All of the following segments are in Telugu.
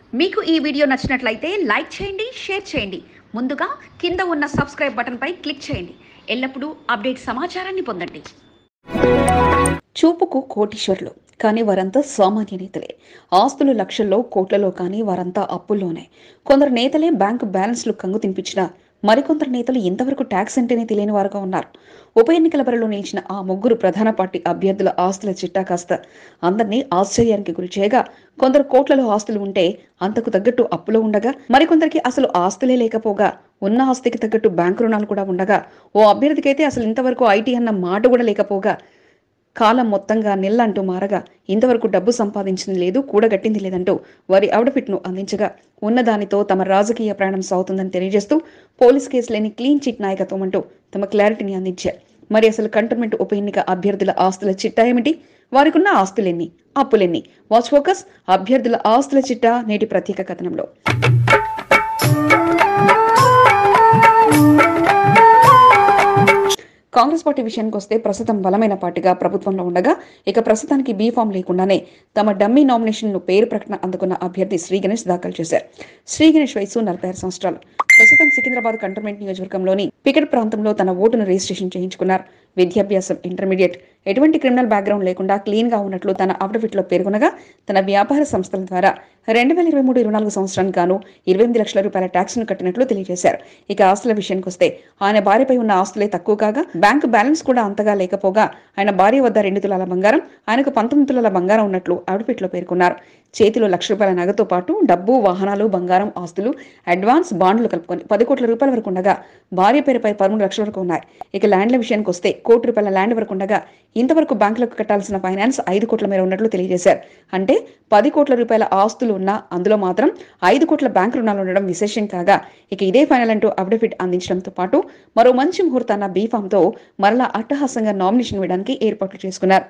మీకు ఈ వీడియో నచ్చినట్లయితే లైక్ చేయండి, షేర్ చేయండి. ముందుగా కింద ఉన్న సబ్స్క్రైబ్ బటన్ పై క్లిక్ చేయండి. ఎల్లప్పుడూ అప్డేట్ సమాచారాన్ని పొందండి. చూపుకు కోటీశ్వరులు కానీ వారంతా సామాన్య నేతలే. ఆస్తులు లక్షల్లో, కోట్లలో కానీ వారంతా అప్పుల్లోనే. కొందరు నేతలే బ్యాంకు బ్యాలెన్స్లు కంగు తినిపించినా మరికొందరు నేతలు ఇంతవరకు ట్యాక్స్ అంటేనే తెలియని వారుగా ఉన్నారు. ఉప ఎన్నికల బరిలో నిలిచిన ఆ ముగ్గురు ప్రధాన పార్టీ అభ్యర్థుల ఆస్తుల చిట్టా కాస్త అందరినీ ఆశ్చర్యానికి గురి చేయగా, కొందరు కోట్లలో ఆస్తులు ఉంటే అంతకు తగ్గట్టు అప్పులో ఉండగా, మరికొందరికి అసలు ఆస్తులే లేకపోగా ఉన్న ఆస్తికి తగ్గట్టు బ్యాంకు రుణాలు కూడా ఉండగా, ఓ అభ్యర్థికైతే అసలు ఇంతవరకు ఐటీ అన్న మాట కూడా లేకపోగా, కాలం మొత్తంగా నిల్లంటూ మారగా ఇంతవరకు డబ్బు సంపాదించింది లేదు, కూడగట్టింది లేదంటూ వారి అవుట్ఫిట్ను అందించగా ఉన్నదానితో తమ రాజకీయ ప్రయాణం సాగుతుందని తెలియజేస్తూ పోలీస్ కేసు లేని క్లీన్ చిట్ నాయకత్వం అంటూ తమ క్లారిటీని అందించారు. మరి అసలు కంటోన్మెంట్ ఉప ఎన్నిక అభ్యర్థుల ఆస్తుల చిట్టా ఏమిటి? వారికున్న ఆస్తులెన్ని, అప్పులెన్ని? వాచ్ ఫోకస్ అభ్యర్థుల ఆస్తుల చిట్టా నేటి ప్రత్యేక కథనంలో. కాంగ్రెస్ పార్టీ విషయానికి వస్తే ప్రస్తుతం బలమైన పార్టీగా ప్రభుత్వంలో ఉండగా, ఇక ప్రస్తుతానికి బీఫామ్ లేకుండానే తమ డమ్మీ నామినేషన్ పేరు ప్రకటన అందుకున్న అభ్యర్థి శ్రీ గణేష్ దాఖలు చేశారు. శ్రీ గణేష్ వయసు 46 సంవత్సరాలు. ప్రస్తుతం సికింద్రాబాద్ కంటోన్మెంట్ నియోజకవర్గంలోని పికెట్ ప్రాంతంలో తన ఓటును రిజిస్ట్రేషన్ చేయించుకున్నారు. విద్యాభ్యాసం ఇంటర్మీడియట్, ఎటువంటి క్రిమినల్ బ్యాక్గ్రౌండ్ లేకుండా క్లీన్ గా ఉన్నట్లు తన అఫిడవిట్ లో పేర్కొనగా, తన వ్యాపార సంస్థల ద్వారా 2023-24 సంవత్సరానికి గాను 28 లక్షల రూపాయల ట్యాక్స్ ను కట్టినట్లు తెలియజేశారు. ఇక ఆస్తుల విషయానికి వస్తే ఆయన భార్యపై ఉన్న ఆస్తులే తక్కువ కాగా, బ్యాంకు బ్యాలెన్స్ కూడా అంతగా లేకపోగా, ఆయన భార్య వద్ద 2 తులాల బంగారం, ఆయనకు 19 తులాల బంగారం ఉన్నట్లు అఫిడవిట్ లో పేర్కొన్నారు. చేతిలో ₹1,00,000 నగదుతో పాటు డబ్బు, వాహనాలు, బంగారం, ఆస్తులు, అడ్వాన్స్, బాండ్లు కలుపుకొని 10 కోట్ల రూపాయల వరకు ఉండగా, భార్య పేరుపై 13 లక్షల వరకు ఉన్నాయి. ఇక ల్యాండ్ల విషయానికి వస్తే ₹1 కోటి ల్యాండ్ వరకు ఉండగా, ఇంతవరకు బ్యాంకులకు కట్టాల్సిన ఫైనాన్స్ 5 కోట్ల మేర ఉన్నట్లు తెలియజేశారు. అంటే 10 కోట్ల రూపాయల ఆస్తులు ఉన్నా అందులో మాత్రం 5 కోట్ల బ్యాంకు రుణాలు ఉండడం విశేషం కాగా, ఇక ఇదే ఫైనల్ అంటూ అఫిడవిట్ అందించడంతో పాటు మరో మంచి ముహూర్తాన్న బీఫామ్ తో మరలా అట్టహాసంగా నామినేషన్ వేయడానికి ఏర్పాట్లు చేసుకున్నారు.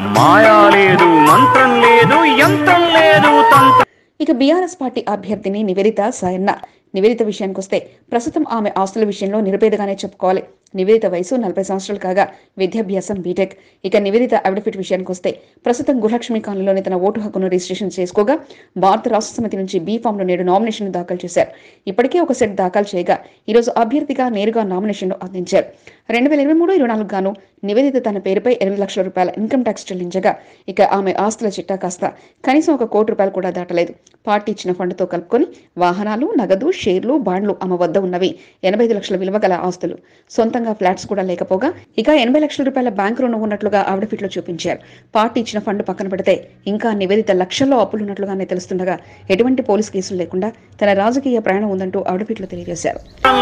ఇక బీఆర్ఎస్ పార్టీ అభ్యర్థిని నివేదిత సాయన్న. నివేదిత విషయానికి వస్తే ప్రస్తుతం ఆమె ఆస్తుల విషయంలో నిరుపేదగానే చెప్పుకోవాలి. నివేదిత వయసు 40 సంవత్సరాలు కాగా, విద్యాభ్యాసం బీటెక్. ఇక నివేదిత అఫిడవిట్ విషయానికి వస్తే ప్రస్తుతం గురులక్ష్మి కాలనీలోని తన ఓటు హక్కును రిజిస్ట్రేషన్ చేసుకోగా, భారత రాష్ట్ర సమితి నుంచి బీఫామ్ లో నేడు నామినేషన్ దాఖలు చేశారు. ఇప్పటికే ఒక సెట్ దాఖలు చేయగా ఈరోజు అభ్యర్థిగా నేరుగా నామినేషన్ అందించారు. 2023-24 గాను నివేదిత తన పేరుపై 8 లక్షల రూపాయల ఇన్కమ్ ట్యాక్స్ చెల్లించగా, ఇక ఆమె ఆస్తుల చిట్టా కాస్త కనీసం ₹1 కోటి కూడా దాటలేదు. పార్టీ ఇచ్చిన ఫండ్తో కలుపుకొని వాహనాలు, నగదు, షేర్లు, బాండ్లు ఆమె వద్ద ఉన్నవి 85 లక్షల విలువ గల ఆస్తులు. సొంతంగా ఫ్లాట్స్ కూడా లేకపోగా, ఇక 80 లక్షల రూపాయల బ్యాంకు రుణం ఉన్నట్లుగా అఫిడవిట్ లో చూపించారు. పార్టీ ఇచ్చిన ఫండ్ పక్కన పెడితే ఇంకా నివేదిత లక్షల్లో అప్పులున్నట్లుగానే తెలుస్తుండగా, ఎటువంటి పోలీస్ కేసులు లేకుండా తన రాజకీయ ప్రయాణం ఉందంటూ అఫిడవిట్ లో తెలియజేశారు.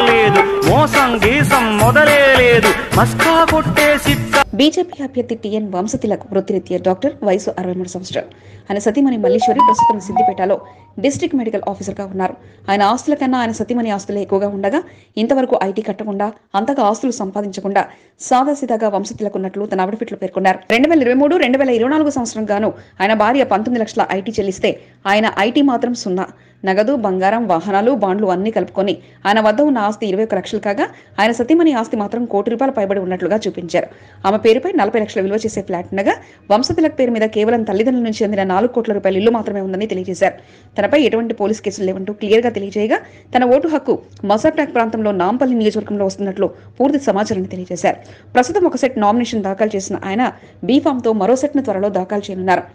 బీజేపీ అభ్యర్థి టిఎన్ వంశతిలక్ వృత్తిరీత్యా డాక్టర్, వయసు 63 సంవత్సరాలు. ఆయన సతీమణి మల్లీశ్వరి ప్రస్తుతం సిద్దిపేటలో డిస్ట్రిక్ట్ మెడికల్ ఆఫీసర్ గా ఉన్నారు. ఆయన ఆస్తుల కన్నా ఆయన సతీమణి ఆస్తులే ఎక్కువగా ఉండగా, ఇంతవరకు ఐటీ కట్టకుండా, అంతగా ఆస్తులు సంపాదించకుండా సాదాసీదాగా వంశతిలక్ ఉన్నట్లు తన అఫిడవిట్ లో పేర్కొన్నారు. 2023-2024 సంవత్సరం గాను ఆయన భార్య 19 లక్షల ఐటీ చెల్లిస్తే ఆయన ఐటీ మాత్రం 0. నగదు, బంగారం, వాహనాలు, బాండ్లు అన్ని కలుపుకొని ఆయన వద్ద ఉన్న ఆస్తి 21 లక్షలు కాగా, ఆయన సతీమణి ఆస్తి మాత్రం ₹1 కోటి పైబడి ఉన్నట్లుగా చూపించారు. ఆమె పేరుపై 40 లక్షల విలువ చేసే ఫ్లాట్ ఉండగా, వంశతిలక్ పేరు మీద కేవలం తల్లిదండ్రుల నుంచి అందిన ₹4 కోట్ల ఇల్లు మాత్రమే ఉందని తెలియజేశారు. తనపై ఎటువంటి పోలీస్ కేసులు లేవంటూ క్లియర్ గా తెలియజేయగా, తన ఓటు హక్కు మసాప్టాక్ ప్రాంతంలో నాంపల్లి నియోజకవర్గంలో వస్తున్నట్లు పూర్తి సమాచారాన్ని తెలియజేశారు. ప్రస్తుతం ఒక సెట్ నామినేషన్ దాఖలు చేసిన ఆయన బీఫామ్ తో మరో సెట్ ను త్వరలో దాఖలు చేయనున్నారు.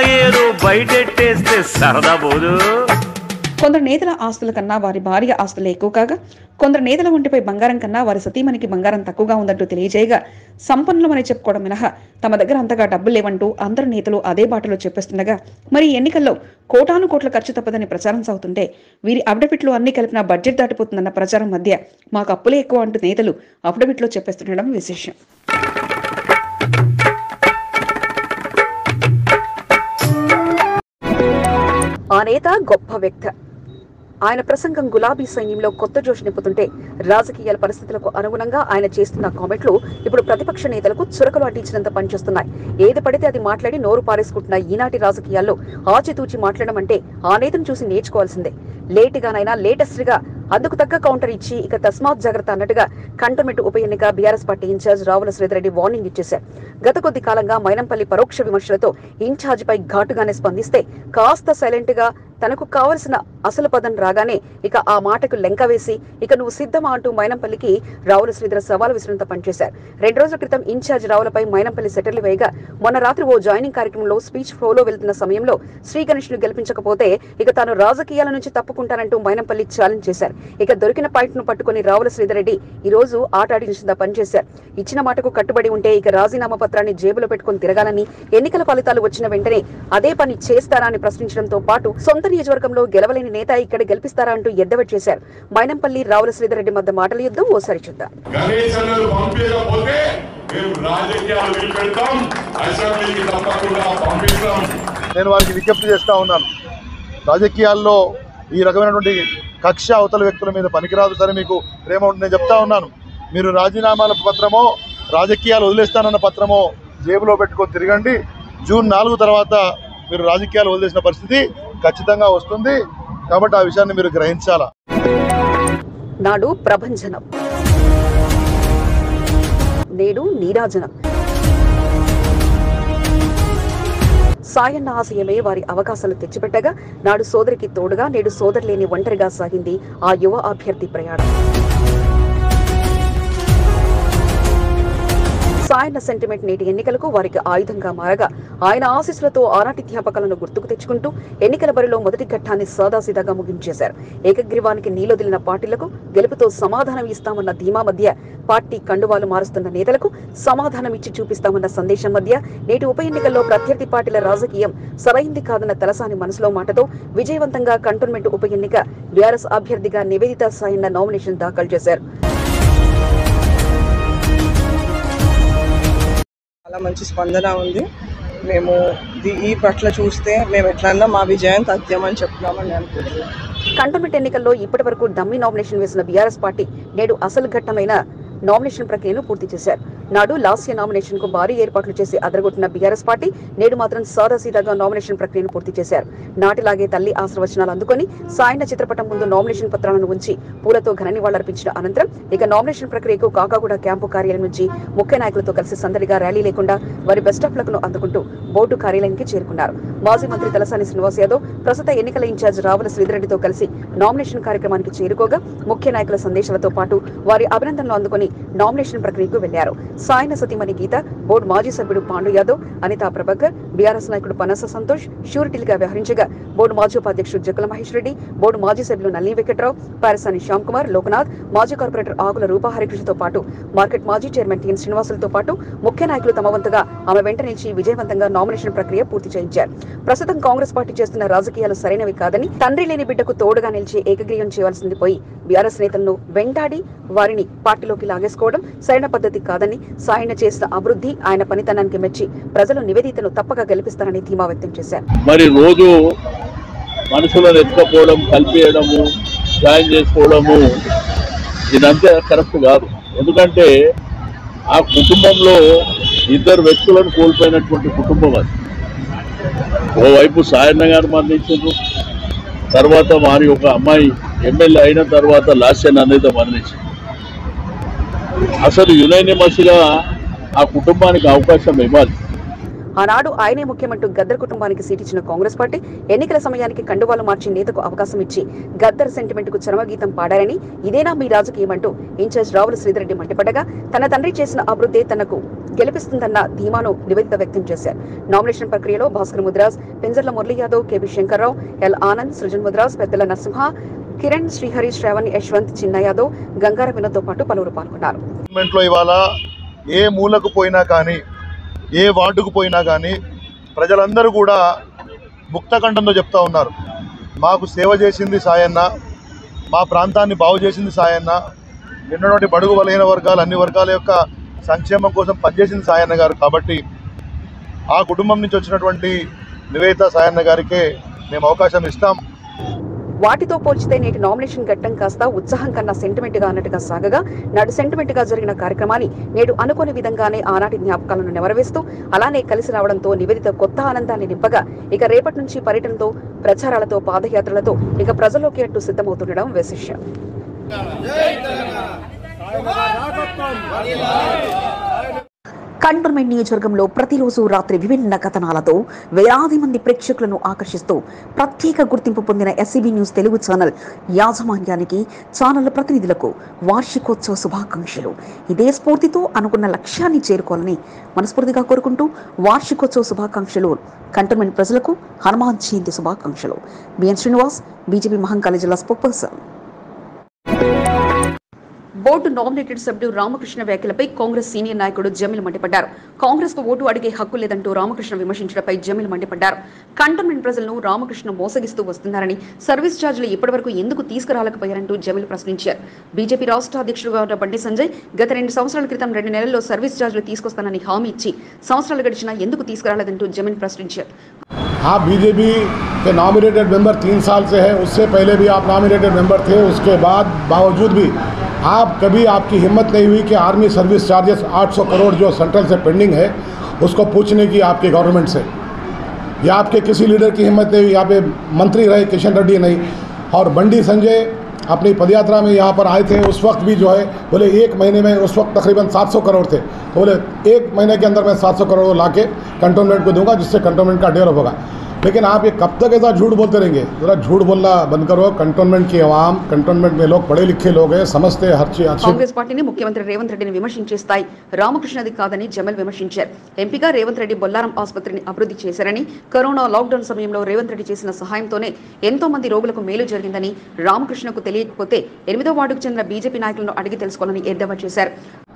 కొందరు నేతల ఆస్తుల కన్నా వారి భార్య ఆస్తులే ఎక్కువ కాగా, కొందరు నేతల ఒంటిపై బంగారం కన్నా వారి సతీమణికి బంగారం తక్కువగా ఉందంటూ తెలియజేయగా, సంపన్నులమని చెప్పుకోవడం మినహా తమ దగ్గర అంతగా డబ్బులు లేవంటూ అందరు నేతలు అదే బాటలో చెప్పేస్తుండగా, మరి ఎన్నికల్లో కోటాను కోట్ల ఖర్చు తప్పదని ప్రచారం సాగుతుంటే, వీరి అఫిడవిట్లు అన్ని కలిపిన బడ్జెట్ దాటిపోతుందన్న ప్రచారం మధ్య మాకు అప్పులే ఎక్కువ అంటూ నేతలు అఫిడవిట్లో చెప్పేస్తుండడం విశేషం. ఆ నేత గొప్ప వ్యక్తి. ఆయన ప్రసంగం గులాబీ సైన్యంలో కొత్త జోష్ నింపుతుంటే, రాజకీయాల పరిస్థితులకు అనుగుణంగా ఆయన చేస్తున్న కామెంట్లు ఇప్పుడు ప్రతిపక్ష నేతలకు చురకలు అట్టించినంత పనిచేస్తున్నాయి. ఏది పడితే అది మాట్లాడి నోరు పారేసుకుంటున్న ఈనాటి రాజకీయాల్లో ఆచితూచి మాట్లాడడం అంటే ఆ నేతను చూసి నేర్చుకోవాల్సిందే. లేటుగానైనా లేటెస్ట్ గా అందుకు తగ్గ కౌంటర్ ఇచ్చి ఇక తస్మాత్ జాగ్రత్త అన్నట్టుగా కంటోన్మెంట్ ఉప ఎన్నిక BRS party in-charge Ravula Sridhar Reddy warning ఇచ్చేశారు. గత కొద్ది కాలంగా మైనంపల్లి పరోక్ష విమర్శలతో ఇన్ఛార్జ్ పై ఘాటుగానే స్పందిస్తే కాస్త సైలెంట్ గా తనకు కావలసిన అసలు పదం రాగానే ఇక ఆ మాటకు లెంక వేసి ఇక నువ్వు సిద్ధమా అంటూ మైనంపల్లికి రావుల శ్రీధర్ సవాల్ విసిరంత పనిచేశారు. 2 రోజుల క్రితం ఇన్ఛార్జ్ రావులపై మైనంపల్లి సెటర్లు వేయగా మొన్న రాత్రి ఓ జాయినింగ్ కార్యక్రమంలో స్పీచ్ ఫ్లోలో వెళ్తున్న సమయంలో శ్రీ గణేష్ ను గెలిపించకపోతే ఇక తాను రాజకీయాల నుంచి తప్పుకుంటానంటూ మైనంపల్లి ఛాలెంజ్ చేశారు. ఇక దొరికిన పాయింట్ ను పట్టుకుని రావుల శ్రీధర్ రెడ్డి ఈ రోజు ఆట ఆడించిందా పనిచేశారు. ఇచ్చిన మాటకు కట్టుబడి ఉంటే ఇక రాజీనామా పత్రాన్ని జేబులో పెట్టుకుని తిరగాలని, ఎన్నికల ఫలితాలు వచ్చిన వెంటనే అదే పని చేస్తారా అని ప్రశ్నించడంతో పాటు సొంత నియోజకవర్గంలో గెలవలేని నేత ఇక్కడ గెలిపిస్తారా అంటూ ఎద్దవట్ చేశారు. మైనంపల్లి రావుల శ్రీధర్ రెడ్డి మధ్య మాటల యుద్ధం ఓసారి చూద్దాం. నేను వారికి విజ్ఞప్తి చేస్తా ఉన్నాను, రాజకీయాల్లో ఈ రకమైనటువంటి కక్ష అవతల వ్యక్తుల మీద పనికిరాదు. సరే మీకు ప్రేమ ఉంటుంది, నేను చెప్తా ఉన్నాను, మీరు రాజీనామాల పత్రమో రాజకీయాలు వదిలేస్తానన్న పత్రమో జేబులో పెట్టుకొని తిరగండి. జూన్ 4 తర్వాత మీరు రాజకీయాలు వదిలేసిన పరిస్థితి ఖచ్చితంగా వస్తుంది. కాబట్టి ఆ విషయాన్ని మీరు గ్రహించాలా. నాడు ప్రభంజనం, నేడు నీరాజనం. సాయన్న ఆశయమే వారి అవకాశాలు తెచ్చిపెట్టగా నాడు సోదరికి తోడుగా నేడు సోదరు లేని ఒంటరిగా సాగింది ఆ యువ అభ్యర్థి ప్రయాణం. సాయన్న సెంటిమెంట్ నేటి ఎన్నికలకు వారికి ఆయుధంగా మారగా ఆయన ఆశీస్సులతో ఆనాటి జ్ఞాపకాలను గుర్తుకు తెచ్చుకుంటూ ఎన్నికల బరిలో మొదటి ఘట్టాన్ని సాదాసీదాగా ముగించేశారు. ఏకగ్రీవానికి నీలొదిలిన పార్టీలకు గెలుపుతో సమాధానం ఇస్తామన్న ధీమా మధ్య, పార్టీ కండువాలు మారుస్తున్న నేతలకు సమాధానం ఇచ్చి చూపిస్తామన్న సందేశం మధ్య నేటి ఉప ఎన్నికల్లో ప్రత్యర్థి పార్టీల రాజకీయం సరైంది కాదన్న తలసాని మనసులో మాటతో విజయవంతంగా కంటోన్మెంట్ ఉప ఎన్నిక బీఆర్ఎస్ అభ్యర్థిగా నివేదిత సాయన్న నామినేషన్ దాఖలు చేశారు. చాలా మంచి స్పందన ఉంది. మేము ఈ పట్ల చూస్తే మేము ఎట్లన్నా మా విజయం తథ్యమని చెప్తున్నామని అనుకుంటున్నాం. కంటోన్మెంట్ ఎన్నికల్లో ఇప్పటి వరకు డమ్మీ నామినేషన్ వేసిన బీఆర్ఎస్ పార్టీ నేడు అసలు ఘట్టమైన నామినేషన్ ప్రక్రియను పూర్తి చేశారు. నాడు లాస్య నామినేషన్ కు భారీ ఏర్పాట్లు చేసి అదరగొట్టిన బీఆర్ఎస్ పార్టీ నేడు మాత్రం సాదాసీదాగా నామినేషన్ ప్రక్రియను పూర్తి చేశారు. నాటిలాగే తల్లి ఆశీర్వచనాలు అందుకొని సాయన్న చిత్రపటం ముందు నామినేషన్ పత్రాలను ఉంచి పూలతో ఘన నివాళులర్పించిన అనంతరం ఇక నామినేషన్ ప్రక్రియకు కాకాగూడ క్యాంపు కార్యాలయం నుంచి ముఖ్య నాయకులతో కలిసి సందడిగా ర్యాలీ లేకుండా వారి బెస్ట్ ఆఫ్ లక్ ను అందుకుంటూ బోర్డు కార్యాలయానికి చేరుకున్నారు. మాజీ మంత్రి తలసాని శ్రీనివాస్ యాదవ్ ప్రస్తుత ఎన్నికల ఇన్ఛార్జ్ రావుల శ్రీధర్ రెడ్డితో కలిసి నామినేషన్ కార్యక్రమానికి చేరుకోగా ముఖ్య నాయకుల సందేశాలతో పాటు వారి అభినందనలు అందుకుని నామినేషన్ ప్రక్రియకు వెళ్లారు. సాయన సతీమణి గీత, బోర్డు మాజీ సభ్యుడు పాండు యాదవ్, అనితా ప్రభాకర్, బీఆర్ఎస్ నాయకుడు పనస సంతోష్ షూరిటీలుగా వ్యవహరించగా బోర్డు మాజీ ఉపాధ్యక్షుడు జక్కల మహేష్ రెడ్డి, బోర్డు మాజీ సభ్యులు నల్లి వెంకట్రావు, పారసాని శ్యామ్ కుమార్, లోకనాథ్, మాజీ కార్పొరేటర్ ఆకుల రూపా హరికృష్ణతో పాటు మార్కెట్ మాజీ చైర్మన్ టీఎన్ శ్రీనివాసులతో పాటు ముఖ్య నాయకులు తమ వంతుగా ఆమె వెంట నిలిచి విజయవంతంగా నామినేషన్ ప్రక్రియ పూర్తి చేయించారు. ప్రస్తుతం కాంగ్రెస్ పార్టీ చేస్తున్న రాజకీయాలు సరైనవి కాదని, తండ్రి లేని బిడ్డకు తోడుగా నిలిచి ఏకగ్రీవం చేయాల్సింది పోయి బీఆర్ఎస్ నేతలను వెంటాడి వారిని పార్టీలోకి లాగేసుకోవడం సరైన పద్ధతి కాదని, సాయన్న చేసిన అభివృద్ధి ఆయన పనితనానికి మెచ్చి ప్రజలు నివేదితను తప్పక గెలిపిస్తారని ధీమా వ్యక్తం చేశారు. మరి రోజు మనుషులను ఎత్తుకపోవడం, కలిపేయడము, జాయిన్ చేసుకోవడము ఇదంతా కరెక్ట్ కాదు. ఎందుకంటే ఆ కుటుంబంలో ఇద్దరు వ్యక్తులను కోల్పోయినటువంటి కుటుంబం అది. ఓవైపు సాయన్న గారు మరణించారు, తర్వాత వారి ఒక అమ్మాయి ఎమ్మెల్యే అయిన తర్వాత లాస్యన్ అనేది మరణించారు. అసలు యునైనిమస్ గా ఆ కుటుంబానికి అవకాశం ఇవ్వాలి. ఆనాడు ఆయనే ముఖ్యమంటూ గద్దర్ కుటుంబానికి సీటిచ్చిన కాంగ్రెస్ పార్టీ ఎన్నికల సమయానికి కండువాలు మార్చి నేతకు అవకాశం ఇచ్చి గద్దర్ సెంటిమెంట్ కు చరమగీతం పాడారని, ఇదేనా మీ రాజకీయం అంటూ ఇన్ఛార్జ్ రావుల శ్రీధర్ రెడ్డి మండిపడగా తన తండ్రి చేసిన అభివృద్ధి తనకు గెలిపిస్తుందన్న ధీమాను నివేదిత వ్యక్తం చేశారు. నామినేషన్ ప్రక్రియలో భాస్కర్ ముద్రాజ్, పెంజర్ల మురళీ యాదవ్, కేబీ శంకర్రావు, ఎల్ ఆనంద్, సృజన్ ముద్రాజ్, పెద్దల నరసింహ, కిరణ్, శ్రీహరి, శ్రావణ్, యశ్వంత్, చిన్న యాదవ్, గంగార వినోద్తో పాటు పలువురు పాల్గొన్నారు. ఇవాళ ఏ మూలకు పోయినా కానీ, ఏ వార్డుకు పోయినా కానీ ప్రజలందరూ కూడా ముక్తకంఠంతో చెప్తా ఉన్నారు, మాకు సేవ చేసింది సాయన్న, మా ప్రాంతాన్ని బాగు చేసింది సాయన్న, ఎన్నోటి బడుగు బలహీన వర్గాలు అన్ని వర్గాల యొక్క సంక్షేమం కోసం పనిచేసింది సాయన్న గారు. కాబట్టి ఆ కుటుంబం నుంచి వచ్చినటువంటి నివేదిత సాయన్న గారికే మేము అవకాశం ఇస్తాం. వాటితో పోల్చితే నేటి నామినేషన్ ఘట్టం కాస్త ఉత్సాహం కన్నా సెంటిమెంట్ గా అన్నట్టుగా సాగగా నాడు సెంటిమెంట్ గా జరిగిన కార్యక్రమాన్ని నేడు అనుకోని విధంగానే ఆనాటి జ్ఞాపకాలను నెమరవేస్తూ అలానే కలిసి రావడంతో నివేదిత కొత్త ఆనందాన్ని నింపగా ఇక రేపటి నుంచి పర్యటనతో, ప్రచారాలతో, పాదయాత్రలతో ఇక ప్రజల్లోకి అట్టు సిద్ధమవుతుండడం విశేషం. కంటోన్మెంట్ నియోజకవర్గంలో ప్రతిరోజు రాత్రి విభిన్న కథనాలతో వేలాది మంది ప్రేక్షకులను ఆకర్షిస్తూ ప్రత్యేక గుర్తింపు పొందిన ఎస్సీబీ న్యూస్ తెలుగు ఛానల్ యాజమాన్యానికి ఛానల్ ప్రతినిధులకు వార్షికోత్సవ శుభాకాంక్షలు. ఇదే స్ఫూర్తితో అనుకున్న లక్ష్యాన్ని చేరుకోవాలని మనస్ఫూర్తిగా కోరుకుంటూ వార్షికోత్సవ శుభాకాంక్షలు. కంటోన్మెంట్ ప్రజలకు హనుమాన్ జయంతి శుభాకాంక్షలు. బిఎన్ శ్రీనివాస్, బీజేపీ మహంకాళి జిల్లా స్పోక్పర్సన్. బోర్డు నామినేటెడ్ సభ్యుడు రామకృష్ణ వ్యాఖ్యలపై కాంగ్రెస్ సీనియర్ నాయకుడు జమీల్ మండిపడ్డారు. కాంగ్రెస్ కు ఓటు అడిగే హక్కు లేదంటూ రామకృష్ణ విమర్శించడంపై జమీల్ మండిపడ్డారు. కంటోన్మెంట్ ప్రజలను రామకృష్ణ మోసగిస్తూ వస్తున్నారని, సర్వీస్ ఛార్జీలు ఇప్పటివరకు ఎందుకు తీసుకురాలేకపోయారంటూ జమీల్ ప్రశ్నించారు. బీజేపీ రాష్ట్ర అధ్యక్షుడుగా ఉన్న బండి సంజయ్ గత 2 సంవత్సరాల క్రితం 2 నెలల్లో సర్వీస్ ఛార్జీలు తీసుకొస్తానని హామీ ఇచ్చి సంవత్సరాలు గడిచినా ఎందుకు తీసుకురాలేదంటూ జమీల్ ప్రశ్నించారు. आप बीजेपी के नॉमिनेटेड मेंबर 3 साल से हैं, उससे पहले भी आप नॉमिनेटेड मेंबर थे. उसके बाद बावजूद भी आप कभी आपकी हिम्मत नहीं हुई कि आर्मी सर्विस चार्जेस 800 करोड़ जो सेंट्रल से पेंडिंग है उसको पूछने की आपके गवर्नमेंट से, या आपके किसी लीडर की हिम्मत नहीं हुई. यहाँ पे मंत्री रहे किशन रेड्डी नहीं, और बंडी संजय अपनी पदयात्रा में यहाँ पर आए थे. उस वक्त भी जो है बोले 1 महीने में, उस वक्त तकरीबन 700 करोड़ थे, तो बोले 1 महीने के अंदर मैं 700 करोड़ ला के कंटोनमेंट को दूंगा जिससे कंटोनमेंट का डेवलप होगा. लेकिन आप ये कब तक ऐसा झूठ बोलते रहेंगे? जरा झूठ बोलना बंद करो. कंटोनमेंट की आवाम, कंटोनमेंट में लोग पढ़े लिखे लोग हैं, समझते हर चीज. కాంగ్రెస్ పార్టీని ముఖ్యమంత్రి రేవంత్ రెడ్డిని విమర్శించే స్థాయి రామకృష్ణది కాదని జమల్ విమర్శించారు. ఎంపీగా రేవంత్ రెడ్డి బొల్లారం ఆసుపత్రిని అభివృద్ధి చేశారని, కరోనా లాక్డౌన్ సమయంలో రేవంత్ రెడ్డి చేసిన సహాయంతోనే ఎంతో మంది రోగులకు మేలు జరిగిందని, రామకృష్ణకు తెలియకపోతే 8వ వార్డుకు చెందిన బీజేపీ నాయకులను అడిగి తెలుసుకోవాలని ఎద్దేవా చేశారు.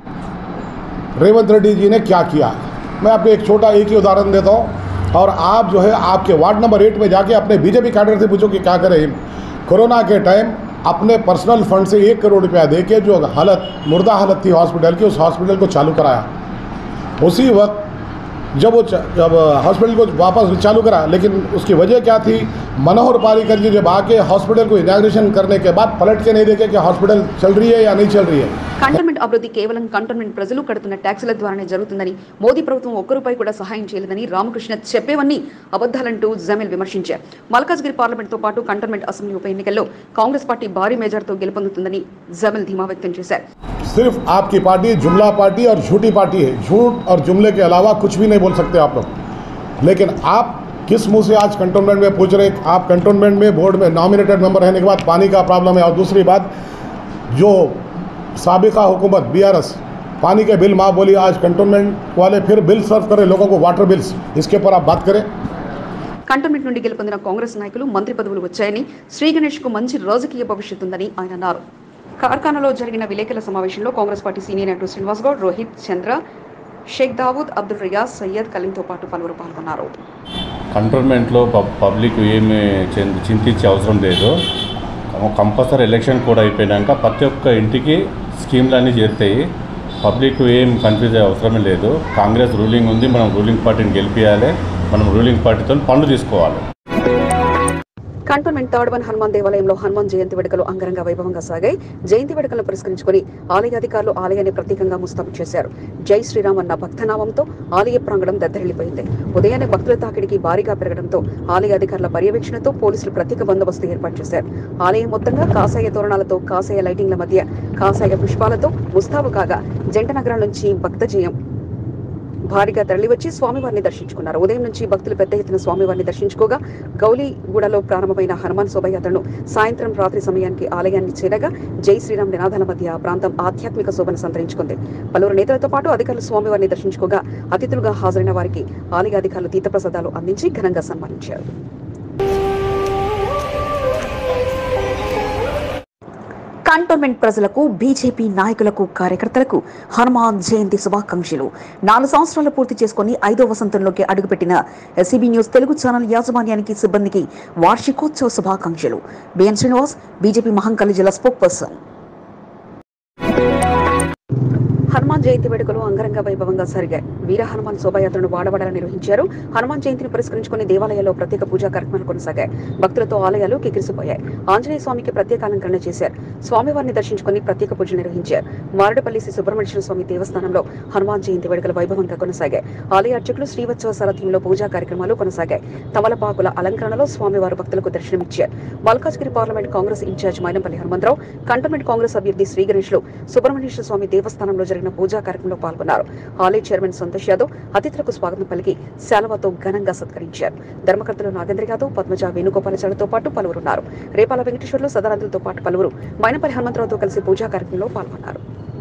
रेवंत रेड्डी जी ने क्या किया, मैं आपको एक छोटा एक ही उदाहरण देता हूँ. और आप जो है आपके वार्ड नंबर 8 में जाके अपने बीजेपी कैडर से पूछो कि क्या करें. कोरोना के टाइम अपने पर्सनल फंड से 1 करोड़ रुपया देके जो हालत मुर्दा हालत थी हॉस्पिटल की, उस हॉस्पिटल को चालू कराया. उसी वक्त जब हॉस्पिटल को वापस चालू करा, लेकिन उसकी वजह क्या थी? मनोहर पारीकर जी जब आके हॉस्पिटल को इनॉग्रेशन करने के बाद पलट के नहीं देखे कि हॉस्पिटल चल रही है या नहीं चल रही है. కంటోన్మెంట్ అభివృద్ధి కేవలం కంటోన్మెంట్ ప్రజలు కడుతున్న ట్యాక్సుల ద్వారానే జరుగుతుందని, మోదీ ప్రభుత్వం 1 రూపాయి కూడా సహాయం చేయలేదని రామకృష్ణ చెప్పేవన్నీ అబద్ధాలంటూ జమీల్ విమర్శించారు. మల్కాజ్గిరి పార్లమెంట్తో పాటు కంటోన్మెంట్ అసెంబ్లీ ఉప ఎన్నికల్లో కాంగ్రెస్ పార్టీ భారీ మెజార్టీతో గెలుపొందుతుందని జమీల్ ధీమా వ్యక్తం చేశారు. सिर्फ आपकी पार्टी जुमला पार्टी और झूठी पार्टी है. झूठ और जुमले के अलावा कुछ भी नहीं बोल सकते आप लोग. लेकिन आप किस मुंह से आज कंटोनमेंट में पूछ रहे? आप कंटोनमेंट में बोर्ड में नॉमिनेटेड मेंबर रहने के बाद पानी का प्रॉब्लम है. और दूसरी बात, जो साबिका हुकूमत BRS पानी के बिल माफ बोली, आज कंटोनमेंट वाले फिर बिल सर्व करें लोगों को, वाटर बिल्स. इसके ऊपर आप बात करें. కంటోన్మెంట్ నుండి గెలుపొందిన కాంగ్రెస్ నాయకులు మంత్రి పదవులు వచ్చాయని, శ్రీ గణేష్ కు మంచి రాజకీయ భవిష్యత్తు ఉందని ఆయన అన్నారు. కార్ఖానాలో జరిగిన విలేకరుల సమావేశంలో కాంగ్రెస్ పార్టీ సీనియర్ నాయకుడు శ్రీనివాస్ గౌడ్, రోహిత్ చంద్ర, షేక్ దావూద్, అబ్దుల్ రియాజ్, సయ్యద్ కలీంతో పాటు పలువురు పాల్గొన్నారు. కంటోన్మెంట్లో పబ్లిక్ ఏమి చింతించే అవసరం లేదు. కంపల్సరీ ఎలక్షన్ కూడా అయిపోయినాక ప్రతి ఒక్క ఇంటికి స్కీమ్లన్నీ చేరుతాయి. పబ్లిక్ ఏం కన్ఫ్యూజ్ అయ్యే అవసరమే లేదు. కాంగ్రెస్ రూలింగ్ ఉంది, మనం రూలింగ్ పార్టీని గెలిపించాలి, మనం రూలింగ్ పార్టీతో పనులు తీసుకోవాలి. కంటోన్మెంట్ తాడ్వన్ హనుమాన్ దేవాలయంలో హనుమాన్ జయంతి వేడుకలు అంగరంగ వైభవంగా సాగాయి. జయంతి వేడుకలను పురస్కరించుకుని ఆలయ అధికారులు ఆలయాన్ని ప్రత్యేకంగా ముస్తాబు చేశారు. జై శ్రీరామ్ అన్న భక్తనామంతో ఆలయ ప్రాంగణం దద్దరిల్లిపోయింది. ఉదయాన్నే భక్తుల తాకిడికి భారీగా పెరగడంతో ఆలయ అధికారుల పర్యవేక్షణతో పోలీసులు ప్రత్యేక బందోబస్తు ఏర్పాటు చేశారు. ఆలయం మొత్తంగా కాషాయ తోరణాలతో, కాషాయ లైటింగ్ల మధ్య కాషాయ పుష్పాలతో ముస్తాబు కాగా జంట నగరాల నుంచి భక్తజయం భారీగా తరలివచ్చి స్వామివారిని దర్శించుకున్నారు. ఉదయం నుంచి భక్తులు పెద్ద ఎత్తున స్వామివారిని దర్శించుకోగా గౌలీగూడలో ప్రారంభమైన హనుమాన్ శోభయాత్రను సాయంత్రం రాత్రి సమయానికి ఆలయాన్ని చేరగా జై శ్రీరామ్ నినాదాల మధ్య ప్రాంతం ఆధ్యాత్మిక శోభను సంతరించుకుంది. పలువురు నేతలతో పాటు అధికారులు స్వామివారిని దర్శించుకోగా అతిథులుగా హాజరైన వారికి ఆలయ అధికారులు తీర్థప్రసాదాలు అందించి ఘనంగా సన్మానించారు. కంటోన్మెంట్ ప్రజలకు, బీజేపీ నాయకులకు, కార్యకర్తలకు హనుమాన్ జయంతి శుభాకాంక్షలు. 4 సంవత్సరాలు పూర్తి చేసుకుని 5వ వసంతంలోకి అడుగుపెట్టిన ఎస్సీబీ న్యూస్ తెలుగు ఛానల్ యాజమాన్యానికి, సిబ్బందికి వార్షికోత్సవ శుభాకాంక్షలు. బిఎన్ శ్రీనివాస్, బీజేపీ మహంకాళి జిల్లా స్పోక్పర్సన్. హనుమాన్ జయంతి వేడుకలు అంగరంగ వైభవంగా సాగాయి. వీర హనుమాన్ శోభాయాత్రను వాడవాడలా నిర్వహించారు. హనుమాన్ జయంతిని పురస్కరించుకుని దేవాలయాల్లో ప్రత్యేక పూజా కార్యక్రమాలు కొనసాగాయి. భక్తులతో ఆలయాలు కిక్కిరిసిపోయాయి. ఆంజనేయ స్వామికి ప్రత్యేక అలంకరణ చేశారు. స్వామివారిని దర్శించుకుని ప్రత్యేక పూజలు నిర్వహించారు. మారడపల్లి శ్రీ సుబ్రహ్మణ్యేశ్వర స్వామి దేవస్థానంలో హనుమాన్ జయంతి వేడుకలు వైభవంగా కొనసాగాయి. ఆలయ అర్చకులు శ్రీవత్సవ సారథ్యంలో పూజా కార్యక్రమాలు కొనసాగాయి. తమలపాకుల అలంకరణలో స్వామివారు భక్తులకు దర్శనమిచ్చారు. Malkajgiri parliament Congress in-charge Mynampally Hanumantha Rao, cantonment Congress అభ్యర్థి శ్రీ గణేష్ లు సుబ్రహ్మణ్యేశ్వర స్వామి దేవస్థానంలో జరిగిన పూజ పూజా కార్యక్రమంలో పాల్గొన్నారు. ఆలయ చైర్మన్ సంతోష్ యాదవ్ అతిథులకు స్వాగతం పలికి శాలువాతో ఘనంగా సత్కరించారు. ధర్మకర్తలు నాగేంద్ర యాదవ్, పద్మజ, వేణుగోపాలాచార్యతో పాటు పలువురున్నారు. రేపాల వెంకటేశ్వర్లు, సదానందులతో పాటు పలువురు మైనపల్లి హనుమంతరావుతో కలిసి పూజా కార్యక్రమంలో పాల్గొన్నారు.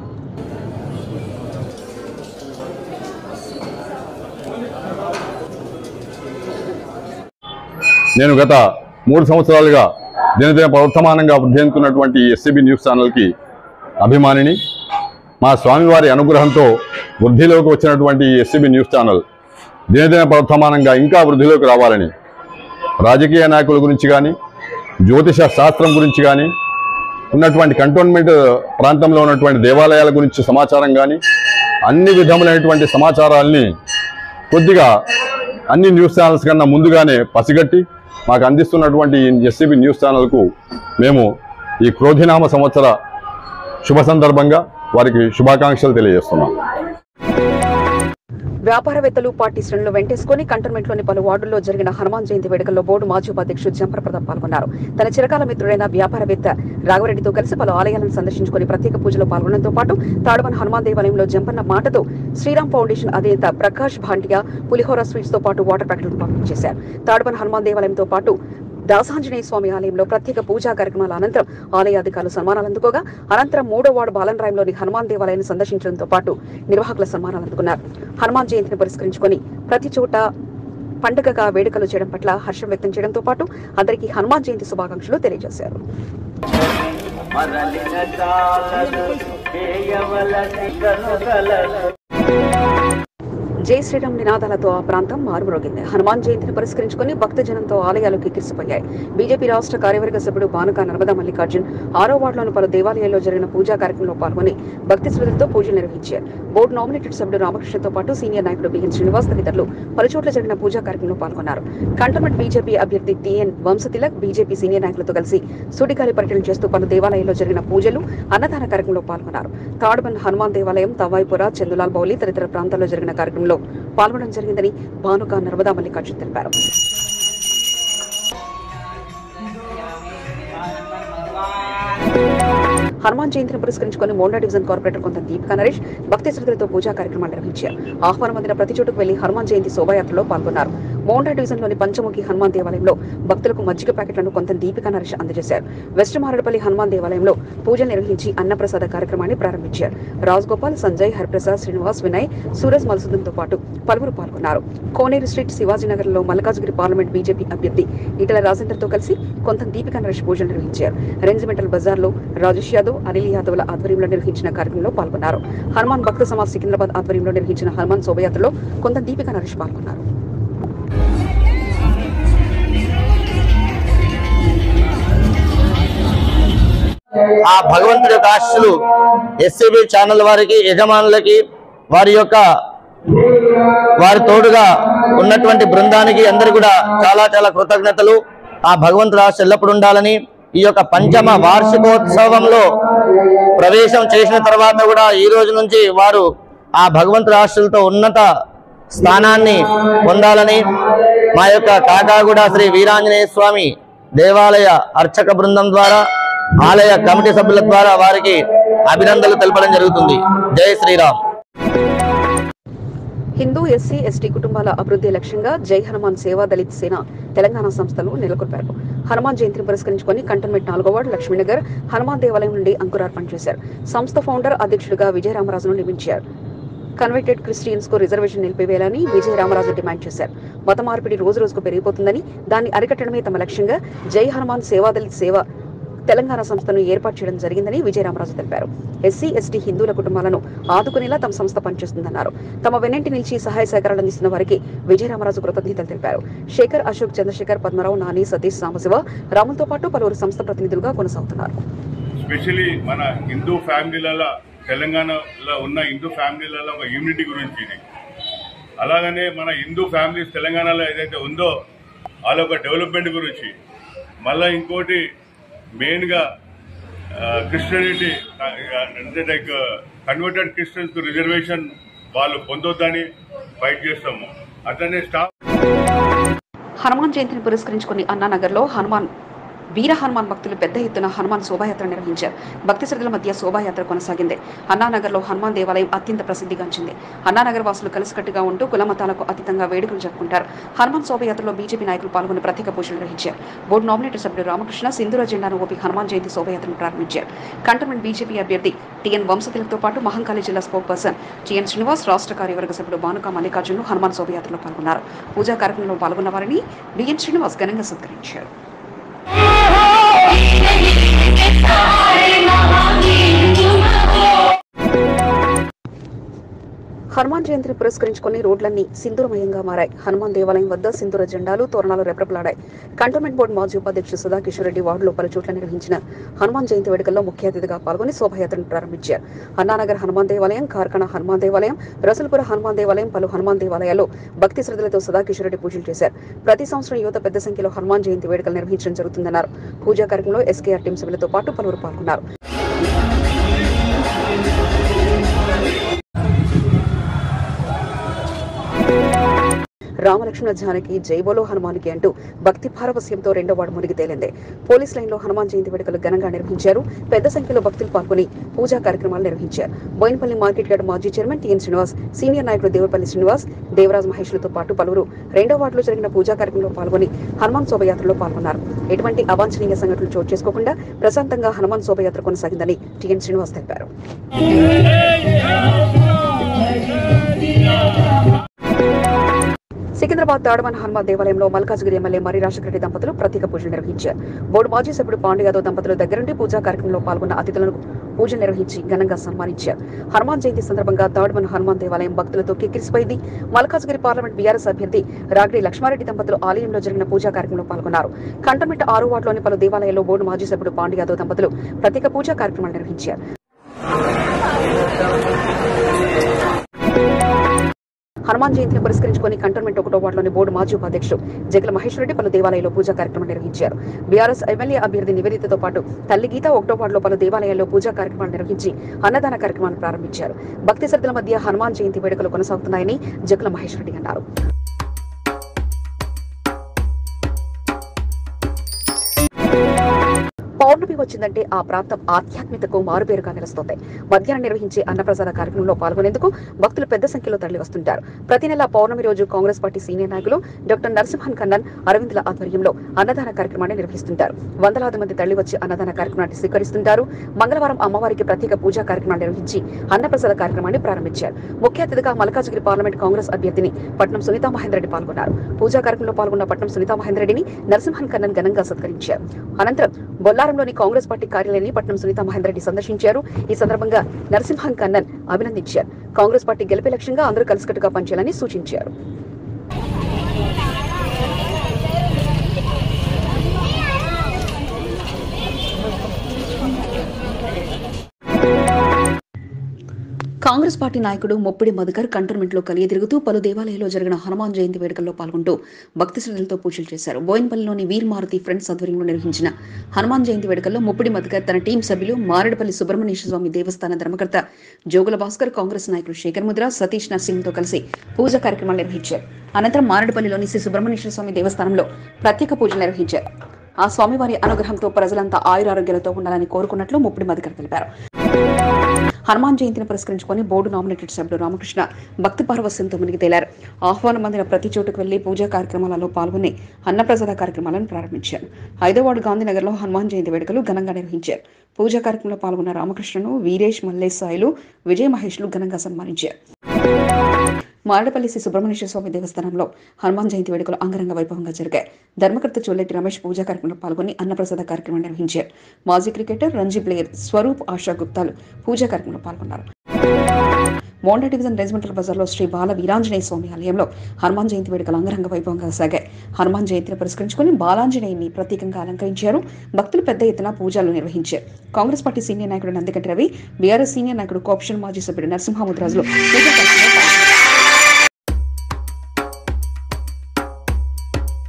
నేను గత 3 సంవత్సరాలుగా దినదిన ప్రవర్తమానంగా వృద్ధి చెందుతున్నటువంటి ఎస్సీబీ న్యూస్ ఛానల్కి అభిమానిని. మా స్వామివారి అనుగ్రహంతో వృద్ధిలోకి వచ్చినటువంటి ఎస్సీబీ న్యూస్ ఛానల్ దినదిన ప్రవర్తమానంగా ఇంకా వృద్ధిలోకి రావాలని రాజకీయ నాయకుల గురించి కానీ, జ్యోతిష శాస్త్రం గురించి కానీ, ఉన్నటువంటి కంటోన్మెంట్ ప్రాంతంలో ఉన్నటువంటి దేవాలయాల గురించి సమాచారం కానీ, అన్ని విధములైనటువంటి సమాచారాల్ని కొద్దిగా అన్ని న్యూస్ ఛానల్స్ కన్నా ముందుగానే పసిగట్టి మాకు అందిస్తున్నటువంటి ఎస్సీబీ న్యూస్ ఛానల్కు మేము ఈ క్రోధినామ సంవత్సర శుభ సందర్భంగా వారికి శుభాకాంక్షలు తెలియజేస్తున్నాం. వ్యాపారవేత్తలు, పార్టీ శ్రేణులు వెంటేసుకుని కంటోన్మెంట్లోని పలు వార్డుల్లో జరిగిన హనుమాన్ జయంతి వేడుకల్లో బోర్డు మాజీ ఉపాధ్యక్షుడు జంపర ప్రతాప్ పాల్గొన్నారు. తన చిరకాల మిత్రుడైన వ్యాపారవేత్త రాఘవరెడ్డితో కలిసి పలు ఆలయాలను సందర్శించుకుని ప్రత్యేక పూజలో పాల్గొనడంతో పాటు తాడవన్ హనుమాన్ దేవాలయంలో జంపన్న మాటతో శ్రీరామ్ ఫౌండేషన్ అధినేత ప్రకాష్ భాంటియా పులిహోర స్వీట్స్ తో పాటు వాటర్ ప్యాకెట్లను పంపిణీ చేశారు. తాడవన్ హనుమాన్ దేవాలయంతో పాటు దాసాంజనేయ స్వామి ఆలయంలో ప్రత్యేక పూజా కార్యక్రమాల అనంతరం ఆలయ అధికారులు సన్మానాలు అందుకోగా అనంతరం 3వ వార్డు బాలన్రాయంలోని హనుమాన్ దేవాలయాన్ని సందర్శించడంతో పాటు నిర్వాహకుల సన్మానాలు అందుకున్నారు. హనుమాన్ జయంతిని పురస్కరించుకుని ప్రతి చోట పండుగగా వేడుకలు చేయడం పట్ల హర్షం వ్యక్తం చేయడంతో పాటు అందరికీ హనుమాన్ జయంతి శుభాకాంక్షలు తెలియజేశారు. జై శ్రీరామ్ నినాదాలతో ఆ ప్రాంతం మారుమ్రోగింది. హనుమాన్ జయంతిని పురస్కరించుకుని భక్తజనంతో ఆలయాలు కిక్కిరిసిపోయాయి. బీజేపీ రాష్ట్ర కార్యవర్గ సభ్యుడు బానుక నర్మదా మల్లికార్జున్ 6వ వార్డులోని పలు దేవాలయాల్లో జరిగిన పూజా కార్యక్రమంలో పాల్గొని భక్తి శ్రద్ధలతో పూజలు నిర్వహించారు. బోర్డు నామినేటెడ్ సభ్యుడు రామకృష్ణతో పాటు సీనియర్ నాయకుడు బిఎన్ శ్రీనివాస్ తదితరులు పలుచోట్ల జరిగిన పూజా కార్యక్రమంలో పాల్గొన్నారు. కంటోన్మెంట్ బీజేపీ అభ్యర్థి టిఎన్ వంశతిలక్ బీజేపీ సీనియర్ నాయకులతో కలిసి సుడిగాలి పర్యటన చేస్తూ పలు దేవాలయాల్లో జరిగిన పూజలు, అన్నదాన కార్యక్రమంలో పాల్గొన్నారు. తాడబన్ హనుమాన్ దేవాలయం, తవాయిపుర, చందులాల్ బౌలి తదితర ప్రాంతాల్లో జరిగిన కార్యక్రమంలో పాల్గొనడం జరిగిందని భానుక నర్మదా మల్లికార్జున్ తెలిపారు. హనుమాన్ జయంతిని పురస్కరించుకుని మోండా డివిజన్ కార్పొరేటర్ కొంత దీపికా నరేష్ భక్తి శ్రద్ధలతో పూజా కార్యక్రమాలు నిర్వహించారు. ఆహ్వానం అందిన ప్రతి చోటుకు వెళ్లి హనుమాన్ జయంతి శోభాయాత్రలో పాల్గొన్నారు. మోండా డివిజన్లోని పంచముఖి హనుమాన్ దేవాలయంలో భక్తులకు మజ్జిగ ప్యాకెట్లను కొంత దీపికా నరేష్ అందజేశారు. వెస్ట్ మారడపల్లి హనుమాన్ దేవాలయంలో పూజలు నిర్వహించి అన్నప్రసాద కార్యక్రమాన్ని ప్రారంభించారు. రాజ్ గోపాల్, సంజయ్, హరిప్రసాద్, శ్రీనివాస్, వినయ్, సూరజ్ మల్సుదంతో పాటు పలువురు పాల్గొన్నారు. కోనేరు స్ట్రీట్ శివాజీనగర్ లో మల్కాజ్గిరి పార్లమెంట్ బీజేపీ అభ్యర్థి ఈటల రాజేందర్తో కలిసి కొంత దీపికా నరేష్ పూజలు నిర్వహించారు. రెంజిమెంటల్ బజార్ లో రాజేష్ యాదవ్, అనిల్ యాదవ్ల ఆధ్వర్యంలో నిర్వహించిన కార్యక్రమంలో పాల్గొన్నారు. హనుమాన్ భక్త సమాజ్ సికింద్రాబాద్ ఆధ్వర్యంలో నిర్వహించిన హనుమాన్ శోభయాత్రలో కొంత దీపికా నరేష్ పాల్గొన్నారు. ఆ భగవంతుడి యొక్క ఆశీస్సులు ఎస్సీబీ ఛానల్ వారికి, యజమానులకి, వారి తోడుగా ఉన్నటువంటి బృందానికి అందరికీ కూడా చాలా చాలా కృతజ్ఞతలు. ఆ భగవంతుడి ఆశీస్సులు ఎల్లప్పుడూ ఉండాలని, ఈ యొక్క పంచమ వార్షికోత్సవంలో ప్రవేశం చేసిన తర్వాత కూడా ఈ రోజు నుంచి వారు ఆ భగవంతుడి ఆశీస్సులతో ఉన్నత స్థానాన్ని పొందాలని మా యొక్క కాకాగూడ శ్రీ వీరాంజనేయ స్వామి దేవాలయ అర్చక బృందం ద్వారా, ఆలయ కమిటీ సభ్యుల ద్వారా వారికి అభినందనలు తెలపడం జరుగుతుంది. జై శ్రీరామ్. హిందూ, ఎస్సీ, ఎస్టీ కుటుంబాల అభివృద్ధి లక్ష్యంగా జై హనుమాన్ సేవా దళిత్ సేన తెలంగాణ సంస్థలు నెలకొల్పారు. హనుమాన్ జయంతిని పురస్కరించుకుని కంటోన్మెంట్ 4వ వార్డు లక్ష్మీనగర్ హనుమాన్ దేవాలయం నుండి అంకురార్పణ చేశారు. సంస్థ ఫౌండర్, అధ్యక్షుడిగా విజయరామరాజును నియమించారు. కన్వర్టెడ్ క్రిస్టియన్స్ కు రిజర్వేషన్ నిలిపివేయాలని విజయరామరాజు డిమాండ్ చేశారు. మత మార్పిడి రోజు రోజుకు పెరిగిపోతుందని, దాన్ని అరికట్టడమే తమ లక్ష్యంగా జై హనుమాన్ సేవా దళిత్ సేవ తెలంగాణ సంస్థను ఏర్పాటు చేయడం జరిగిందని విజయరామరాజు తెలిపారు. ఎస్సీ, ఎస్టీ హిందువుల కుటుంబాలను ఆదుకునేలా తమ సంస్థ పనిచేస్తుందన్నారు. తమ వెన్నంటి నిలిచి సహాయ సహకారాలు అందిస్తున్న వారికి విజయరామరాజు కృతజ్ఞతలు తెలిపారు. శేఖర్, అశోక్, చంద్రశేఖర్, పద్మరావు, నాని, సతీష్, సాంబశివ, రాములతో పాటు పలువురు సంస్థ ప్రతినిధులుగా కొనసాగుతున్నారు. స్పెషల్లీ మన హిందూ ఫ్యామిలీలలో, తెలంగాణలో ఉన్న హిందూ ఫ్యామిలీలలో ఒక యూనిటీ గురించి ఇది. అలాగనే మన హిందూ ఫ్యామిలీస్ తెలంగాణలో ఏదైతే ఉందో వాళ్ళ ఒక డెవలప్మెంట్ గురించి, మళ్ళీ ఇంకోటి మెయిన్గా క్రిస్టియానిటీ అంటే లైక్ కన్వర్టెడ్ క్రిస్టియన్స్ రిజర్వేషన్ వాళ్ళు పొందొద్దని ఫైట్ చేస్తాము. అట్లనే హనుమాన్ జయంతిని పురస్కరించుకుని అన్నానగర్ లో హనుమాన్ వీర హనుమాన్ భక్తులు పెద్ద ఎత్తున హనుమాన్ శోభాయాత్ర నిర్వహించారు. భక్తి శ్రద్ధల మధ్య శోభాయాత్ర కొనసాగింది. అన్నానగర్లో హనుమాన్ దేవాలయం అత్యంత ప్రసిద్ధిగాంచింది. అన్నానగర్ వాసులు కలిసికట్టుగా ఉంటూ కులమతాలకు అతీతంగా వేడుకలు జరుపుకుంటారు. హనుమాన్ శోభయాత్రలో బీజేపీ నాయకులు పాల్గొని ప్రత్యేక పూజలు నిర్వహించారు. బోర్డు నామినేటర్ సభ్యుడు రామకృష్ణ సింధూర జెండాను ఊపి హనుమాన్ జయంతి శోభయాత్రను ప్రారంభించారు. కంటోన్మెంట్ బీజేపీ అభ్యర్థి టిఎన్ వంశతిలక్తో పాటు మహంకాళి జిల్లా స్పోక్ పర్సన్ టిఎన్ శ్రీనివాస్, రాష్ట్ర కార్యవర్గ సభ్యుడు బానుక మల్లికార్జునులు హనుమాన్ శోభయాత్రలో పాల్గొన్నారు. పూజా కార్యక్రమంలో పాల్గొన్న వారిని డిఎన్ శ్రీనివాస్ ఘనంగా సత్కరించారు. హనుమాన్ జయంతిని పురస్కరించుకుని రోడ్లన్నీ సింధూరమయంగా మారాయి. హనుమాన్ దేవాలయం వద్ద సింధూర జెండాలు, తోరణాలు రెపరెపలాడాయి. కంటోన్మెంట్ బోర్డు మాజీ ఉపాధ్యక్షుడు సుధాకిషోర్ రెడ్డి వార్డులో పలు చోట్ల నిర్వహించిన హనుమాన్ జయంతి వేడుకల్లో ముఖ్య అతిథిగా పాల్గొని శోభయాత్రను ప్రారంభించారు. అన్నానగర్ హనుమాన్ దేవాలయం, కార్కణ హనుమాన్ దేవాలయం, రసల్పుర హనుమాన్ దేవాలయం, పలు హనుమాన్ దేవాలయాల్లో భక్తి శ్రద్ధలతో సుధాకిషోర్ రెడ్డి పూజలు చేశారు. ప్రతి సంవత్సరం యువత పెద్ద సంఖ్యలో హనుమాన్ జయంతి వేడుకలు నిర్వహించడం జరుగుతుందన్నారు. పూజా కార్యక్రమంలో ఎస్కేఆర్ టీం సభ్యులతో పాటు పలువురు పాల్గొన్నారు. రామలక్ష్మణ జానకి జైబోలో హనుమానికి అంటూ భక్తి పారవస్యంతో రెండో వార్డు మునిగి తేలింది. పోలీస్ లైన్లో హనుమాన్ జయంతి వేడుకలు ఘనంగా నిర్వహించారు. పెద్ద సంఖ్యలో భక్తులు పాల్గొని పూజా కార్యక్రమాలు నిర్వహించారు. బోయినపల్లి మార్కెట్ యార్డ్ మాజీ చైర్మన్ టిఎన్ శ్రీనివాస్, సీనియర్ నాయకులు దేవరపల్లి శ్రీనివాస్, దేవరాజ్ మహేష్లతో పాటు పలువురు రెండో వార్డులో జరిగిన పూజా కార్యక్రమంలో పాల్గొని హనుమాన్ శోభయాత్రలో పాల్గొన్నారు. ఎటువంటి అవాంఛనీయ సంఘటనలు చోటు చేసుకోకుండా ప్రశాంతంగా హనుమాన్ శోభయాత్ర కొనసాగిందని టిఎన్ శ్రీనివాస్ తెలిపారు. సికింద్రాబాద్ తాడవన్ హనుమాన్ దేవాలయంలో మల్కాజ్గిరి ఎమ్మెల్యే మరి రాజశేఖర దంపతులు ప్రత్యేక పూజలు నిర్వహించారు. బోర్డు మాజీ సభ్యుడు పాండు యాదవ్ దంపతులు దగ్గరుండి పూజా కార్యక్రమంలో పాల్గొన్న అతిథులను పూజలు నిర్వహించి ఘనంగా సన్మానించారు. హనుమాన్ జయంతి సందర్భంగా తాడవన్ హనుమాన్ దేవాలయం భక్తులతో కిక్కిరిసిపోయింది. మల్కాజ్గిరి పార్లమెంట్ బీఆర్ఎస్ అభ్యర్థి రాగిడి లక్ష్మారెడ్డి దంపతులు ఆలయంలో జరిగిన పూజా కార్యక్రమంలో పాల్గొన్నారు. కంటోన్మెంట్ 6 వార్డులోని పలు దేవాలయాల్లో బోర్డు మాజీ సభ్యుడు పాండు యాదవ్ దంపతులు ప్రత్యేక పూజా కార్యక్రమాలు నిర్వహించారు. హనుమాన్ జయంతిని పురస్కరించుకుని కంటోన్మెంట్ 1వ వార్డులోని బోర్డు మాజీ ఉపాధ్యక్షుడు జగల మహేశ్వర రెడ్డి పలు దేవాలయాల్లో పూజా కార్యక్రమం నిర్వహించారు. బీఆర్ఎస్ ఎమ్మెల్యే అభ్యర్థి నివేదితతో పాటు తల్లి గీత 1వ వార్డులో పలు దేవాలయాల్లో పూజా కార్యక్రమాలు నిర్వహించి అన్నదాన కార్యక్రమాన్ని ప్రారంభించారు. భక్తి శ్రద్ధల మధ్య హనుమాన్ జయంతి వేడుకలు కొనసాగుతున్నాయని జగల మహేశ్వర రెడ్డి అన్నారు. పౌర్ణమి వచ్చిందంటే ఆ ప్రాంతం ఆధ్యాత్మికతకు మారుపేరుగా నిలుస్తోంది. మధ్యాహ్నం నిర్వహించే అన్నప్రసాద కార్యక్రమంలో పాల్గొనేందుకు భక్తులు పెద్ద సంఖ్యలో తరలి వస్తుంటారు. ప్రతి నెల పౌర్ణమి రోజు కాంగ్రెస్ పార్టీ సీనియర్ నాయకులు డాక్టర్ నరసింహన్ కన్నన్, అరవింద్ల ఆధ్వర్యంలో అన్నదాన కార్యక్రమాన్ని నిర్వహిస్తుంటారు. వందలాది మంది తరలి వచ్చి అన్నదాన కార్యక్రమాన్ని స్వీకరిస్తుంటారు. మంగళవారం అమ్మవారికి ప్రత్యేక పూజా కార్యక్రమాన్ని నిర్వహించి అన్నప్రసాద కార్యక్రమాన్ని ప్రారంభించారు. ముఖ్య అతిథిగా మల్కాజ్గిరి పార్లమెంట్ కాంగ్రెస్ అభ్యర్థిని పట్నం సునీతా మహేందర్ రెడ్డి పాల్గొన్నారు. పూజా కార్యక్రమంలో పాల్గొన్న పట్నం సునీతా మహేందర్ రెడ్డిని నరసింహన్ కన్నన్ ఘనంగా సత్కరించారు. అనంతరం బొల్లారంలోని కాంగ్రెస్ పార్టీ కార్యాలయాన్ని పట్నం సునీతా మహేందర్ రెడ్డి సందర్శించారు. ఈ సందర్భంగా నరసింహన్ కన్నన్ అభినందించారు. కాంగ్రెస్ పార్టీ గెలిపే లక్ష్యంగా అందరూ కలిసికట్టుగా పనిచేయాలని సూచించారు. కాంగ్రెస్ పార్టీ నాయకుడు మొప్పిడి మధుకర్ కంటోన్మెంట్లో కలిగి తిరుగుతూ పలు దేవాలయాల్లో జరిగిన హనుమాన్ జయంతి వేడుకల్లో పాల్గొంటూ భక్తి శ్రద్ధలతో పూజలు చేశారు. బోయినపల్లిలోని వీర్ మారుతి ఫ్రెండ్స్ ఆధ్వర్యంలో నిర్వహించిన హనుమాన్ జయంతి వేడుకల్లో మొప్పిడి మధుకర్, తన టీం సభ్యులు, మారేడుపల్లి సుబ్రహ్మణ్యేశ్వర స్వామి దేవస్థాన ధర్మకర్త జోగుల భాస్కర్, కాంగ్రెస్ నాయకులు శేఖర్ ముద్ర, సతీష్ నర్సింగ్తో కలిసి పూజా కార్యక్రమాలు నిర్వహించారు. అనంతరం మారేడుపల్లిలోని శ్రీ సుబ్రహ్మణ్యేశ్వర స్వామి దేవస్థానంలో ప్రత్యేక పూజలు నిర్వహించారు. ఆ స్వామివారి అనుగ్రహంతో ప్రజలంతా ఆయురారోగ్యాలతో ఉండాలని కోరుకున్నట్లు మొప్పిడి మధుకర్ తెలిపారు. హనుమాన్ జయంతిని పురస్కరించుకుని బోర్డు నామినేటెడ్ సభ్యుడు రామకృష్ణ భక్తి పారవస్యంతో మునిగి తేలారు. ఆహ్వానం అందిన ప్రతి చోటుకు వెళ్లి పూజా కార్యక్రమాలలో పాల్గొని అన్నప్రసాద కార్యక్రమాలను ప్రారంభించారు. 5వ వార్డు గాంధీనగర్లో హనుమాన్ జయంతి వేడుకలు ఘనంగా నిర్వహించారు. పూజా కార్యక్రమంలో పాల్గొన్న రామకృష్ణను వీరేష్, మల్లేష్, సాయిలు, విజయ మహేష్లు ఘనంగా సన్మానించారు. మారేడుపల్లి శ్రీ సుబ్రహ్మణ్యేశ్వర స్వామి దేవస్థానంలో హనుమాన్ జయంతి వేడుకలు అంగరంగ వైభవంగా జరిగాయి. ధర్మకర్త చోల్లెట్టి రమేష్ పూజా కార్యక్రమంలో పాల్గొని అన్నప్రసాద కార్యక్రమం నిర్వహించారు. మాజీ క్రికెటర్ రంజీ ప్లేయర్ స్వరూప్, ఆశా గుప్తాలు పూజా కార్యక్రమంలో పాల్గొన్నారు. మోండా డివిజన్ రెజిమెంటల్ బజార్లో శ్రీ బాల వీరాంజనేయ స్వామి ఆలయంలో హనుమాన్ జయంతి వేడుకలు అంగరంగ వైభవంగా సాగాయి. హనుమాన్ జయంతిని పురస్కరించుకుని బాలాంజనేయుని ప్రత్యేకంగా అలంకరించారు. భక్తులు పెద్ద ఎత్తున పూజలు నిర్వహించారు. కాంగ్రెస్ పార్టీ సీనియర్ నాయకుడు నందికంటి రవి, బీఆర్ఎస్ సీనియర్ నాయకుడు కోఆప్షన్ మాజీ సభ్యుడు నరసింహముద్రాజులు పూజా కార్యక్రమంలో పాల్గొన్నారు.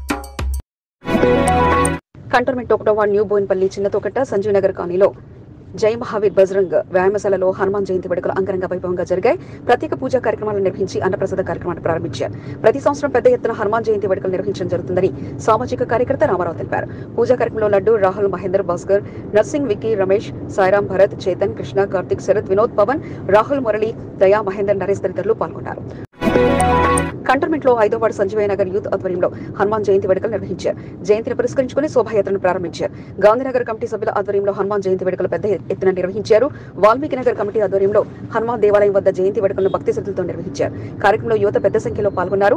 కంటోన్మెంట్ 1వ వార్డు న్యూ బోయినపల్లి, చిన్నతోకట్ట, సంజీవ్ నగర్ కాలనీలో జై మహావీర్ బజరంగ్ వ్యాయామశాలలో హనుమాన్ జయంతి వేడుకలు అంగరంగ వైభవంగా జరిగాయి. ప్రత్యేక పూజా కార్యక్రమాలను నిర్వహించి అన్నప్రసాద కార్యక్రమాన్ని ప్రారంభించారు. ప్రతి సంవత్సరం పెద్ద ఎత్తున హనుమాన్ జయంతి వేడుకలు నిర్వహించడం జరుగుతుందని సామాజిక కార్యకర్త రామారావు తెలిపారు. పూజా కార్యక్రమంలో లడ్డు, రాహుల్, మహేందర్, భాస్కర్, నర్సింగ్, విక్కీ, రమేష్, సాయిరాం, భరత్, చేతన్, కృష్ణ, కార్తిక్, శరత్, వినోద్, పవన్, రాహుల్, మురళి, దయా, మహేందర్, నరేష్ తదితరులు పాల్గొన్నారు. కంటోన్మెంట్ లో 5వ వార్డు సంజీవయ్య నగర్ యూత్ ఆధ్వర్యంలో హనుమాన్ జయంతి వేడుకలు నిర్వహించారు. జయంతిని పురస్కరించుకుని శోభాయాత్రను ప్రారంభించారు. గాంధీనగర్ కమిటీ సభ్యుల ఆధ్వర్యంలో హనుమాన్ జయంతి వేడుకలు పెద్ద ఎత్తున నిర్వహించారు. వాల్మీకి నగర్ కమిటీ ఆధ్వర్యంలో హనుమాన్ దేవాలయం వద్ద జయంతి వేడుకలను భక్తి శ్రద్ధలతో నిర్వహించారు. కార్యక్రమంలో యువత పెద్ద సంఖ్యలో పాల్గొన్నారు.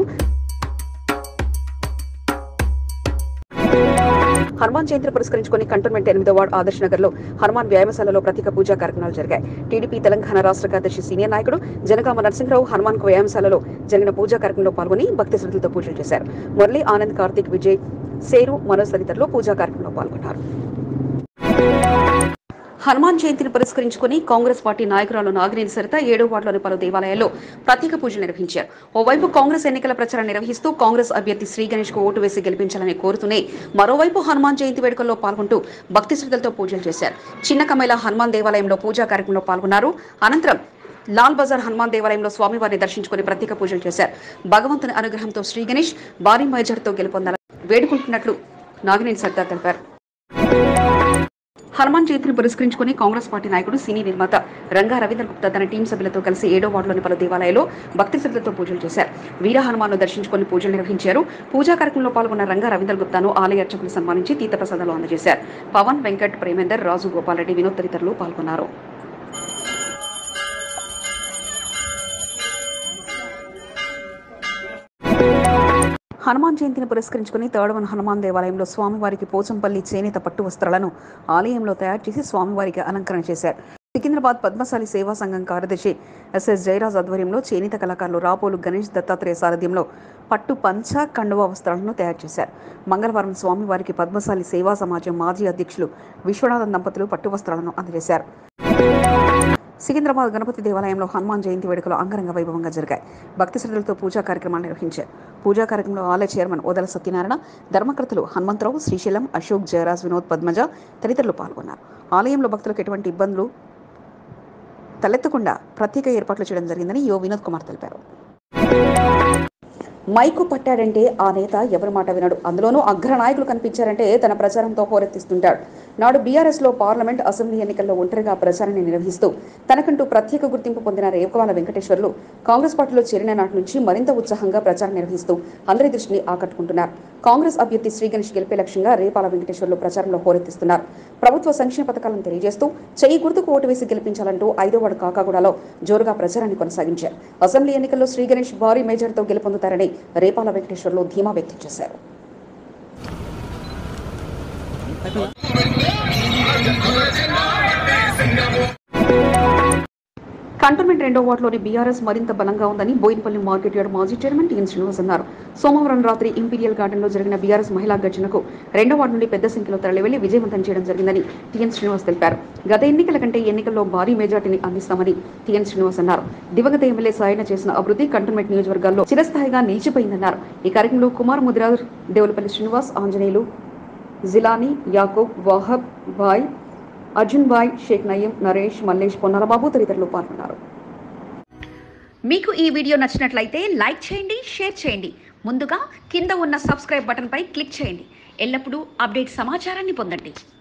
హనుమాన్ జయంతిని పురస్కరించుకుని కంటోన్మెంట్ 8వ వార్డు ఆదర్శ్ నగర్ లో హనుమాన్ వ్యాయామశాలలో ప్రత్యేక పూజా కార్యక్రమాలు జరిగాయి. టీడీపీ తెలంగాణ రాష్ట్ర కార్యదర్శి సీనియర్ నాయకుడు జనగామ నరసింహరావు హనుమాన్ వ్యాయామశాలలో జరిగిన పూజా కార్యక్రమంలో పాల్గొని భక్తి శ్రద్ధలతో పూజలు చేశారు. మురళి, ఆనంద్, కార్తిక్, విజయ్, సేరు, మనోజ్ తదితరులు పూజా కార్యక్రమంలో పాల్గొన్నారు. హనుమాన్ జయంతిని పురస్కరించుకుని కాంగ్రెస్ పార్టీ నాయకురాలు నాగినేని సరిత 7వ వార్డులోని పలు దేవాలయాల్లో ప్రత్యేక పూజలు నిర్వహించారు. ఓవైపు కాంగ్రెస్ ఎన్నికల ప్రచారం నిర్వహిస్తూ కాంగ్రెస్ అభ్యర్థి శ్రీ గణేష్ కు ఓటు వేసి గెలిపించాలని కోరుతూనే మరోవైపు హనుమాన్ జయంతి వేడుకల్లో పాల్గొంటూ భక్తి శ్రద్ధలతో పూజలు చేశారు. చిన్న కమైల హనుమాన్ దేవాలయంలో పూజా కార్యక్రమంలో పాల్గొన్నారు. అనంతరం లాల్ బజార్ హనుమాన్ దేవాలయంలో స్వామివారిని దర్శించుకుని ప్రత్యేక పూజలు చేశారు. భగవంతుని అనుగ్రహంతో శ్రీ గణేష్ భారీ మెజార్టీతో గెలుపొందాలని వేడుకుంటున్నట్లు నాగినేని సరిత తెలిపారు. హనుమాన్ జయంతిని పురస్కరించుకుని కాంగ్రెస్ పార్టీ నాయకుడు సినీ నిర్మాత రంగా రవీంద్ర గుప్తా తన టీం సభ్యులతో కలిసి 7వ వార్డులోని పలు దేవాలయాల్లో భక్తి శ్రద్ధలతో పూజలు చేశారు. వీర హనుమాన్ను దర్శించుకుని పూజలు నిర్వహించారు. పూజా కార్యక్రమంలో పాల్గొన్న రంగా రవీంద్ర గుప్తాను ఆలయ అర్చకులు సన్మానించి తీర్థప్రసాదాలు అందజేశారు. పవన్, వెంకట్, ప్రేమేందర్, రాజు, గోపాల్ రెడ్డి, వినోద్ తదితరులు పాల్గొన్నారు. హనుమాన్ జయంతిని పురస్కరించుకుని 3rd వన్ హనుమాన్ దేవాలయంలో స్వామివారికి పోచంపల్లి చేనేత పట్టు వస్త్రాలను ఆలయంలో తయారు చేసి స్వామివారికి అలంకరణ చేశారు. సికింద్రాబాద్ పద్మశాలి సేవా సంఘం కార్యదర్శి ఎస్ఎస్ జయరాజ్ ఆధ్వర్యంలో చేనేత కళాకారులు రాపోలు గణేష్ దత్తాత్రేయ సారథ్యంలో పట్టు పంచ కండువా వస్త్రాలను తయారు చేశారు. మంగళవారం స్వామివారికి పద్మశాలి సేవా సమాజం మాజీ అధ్యక్షులు విశ్వనాథన్ దంపతులు పట్టు వస్త్రాలను అందజేశారు. సికింద్రాబాద్ గణపతి దేవాలయంలో హనుమాన్ జయంతి వేడుకలు అంగరంగ వైభవంగా జరిగాయి. భక్తి శ్రద్ధలతో పూజా కార్యక్రమాలు నిర్వహించారు. పూజా కార్యక్రమంలో ఆలయ చైర్మన్ ఓదల సత్యనారాయణ, ధర్మకర్తలు హనుమంతరావు, శ్రీశైలం, అశోక్, జయరాజ్, వినోద్, పద్మజ తదితరులు పాల్గొన్నారు. ఆలయంలో భక్తులకు ఎటువంటి ఇబ్బందులు తలెత్తకుండా ప్రత్యేక ఏర్పాట్లు చేయడం జరిగిందని యో వినోద్ కుమార్ తెలిపారు. మైకు పట్టాడంటే ఆ నేత ఎవరి మాట వినడు. అందులోనూ అగ్ర నాయకులు కనిపించారంటే తన ప్రచారంతో హోరెత్తిస్తుంటాడు. నాడు బీఆర్ఎస్లో పార్లమెంట్, అసెంబ్లీ ఎన్నికల్లో ఒంటరిగా ప్రచారాన్ని నిర్వహిస్తూ తనకంటూ ప్రత్యేక గుర్తింపు పొందిన రేవకవాల వెంకటేశ్వర్లు కాంగ్రెస్ పార్టీలో చేరిన నాటి నుంచి మరింత ఉత్సాహంగా ప్రచారం నిర్వహిస్తూ అందరి దృష్టిని ఆకట్టుకుంటున్నారు. కాంగ్రెస్ అభ్యర్థి శ్రీ గణేష్ గెలిపే లక్ష్యంగా రేపాల వెంకటేశ్వర్లు ప్రచారంలో హోరెత్తిస్తున్నారు. ప్రభుత్వ సంక్షేమ పథకాలను తెలియజేస్తూ చెయ్యి గుర్తుకు ఓటు వేసి గెలిపించాలంటూ 5వ వార్డు కాకాగూడలో జోరుగా ప్రచారాన్ని కొనసాగించారు. అసెంబ్లీ ఎన్నికల్లో శ్రీ గణేష్ భారీ మేజర్తో గెలుపొందుతారని రేపాల వెంకటేశ్వర్లు ధీమా వ్యక్తం చేశారు. కంటోన్మెంట్ 2వ వార్డులోని బీఆర్ఎస్ మరింత బలంగా ఉందని బోయినపల్లి మార్కెట్ యార్డ్ మాజీ చైర్మన్ టీఎన్ శ్రీనివాస్ అన్నారు. సోమవారం రాత్రి ఇంపీరియల్ గార్డెన్లో జరిగిన బీఆర్ఎస్ మహిళా గర్జనకు 2వ వార్డు నుండి పెద్ద సంఖ్యలో తరలివెళ్లి విజయవంతం చేయడం జరిగిందని టీఎన్ శ్రీనివాస్ తెలిపారు. గత ఎన్నికల కంటే ఎన్నికల్లో భారీ మెజార్టీని అందిస్తామని టీఎన్ శ్రీనివాస్ అన్నారు. దివంగత ఎమ్మెల్యే సాయన చేసిన అభివృద్ధి కంటోన్మెంట్ నియోజకవర్గాల్లో చిరస్థాయిగా నిలిచిపోయిందన్నారు. ఈ కార్యక్రమంలో కుమార్ ముదిరాజ్, దేవులపల్లి శ్రీనివాస్, ఆంజనేయులు, జిలానీ, యాకూబ్, వాహబ్ భాయ్, అర్జున్ భాయ్, షేక్ నయీం, నరేష్, మల్లేష్, పొన్నాలబాబు తదితరులు పాల్గొన్నారు. మీకు ఈ వీడియో నచ్చినట్లయితే లైక్ చేయండి, షేర్ చేయండి. ముందుగా కింద ఉన్న సబ్స్క్రైబ్ బటన్పై క్లిక్ చేయండి. ఎల్లప్పుడూ అప్డేట్ సమాచారాన్ని పొందండి.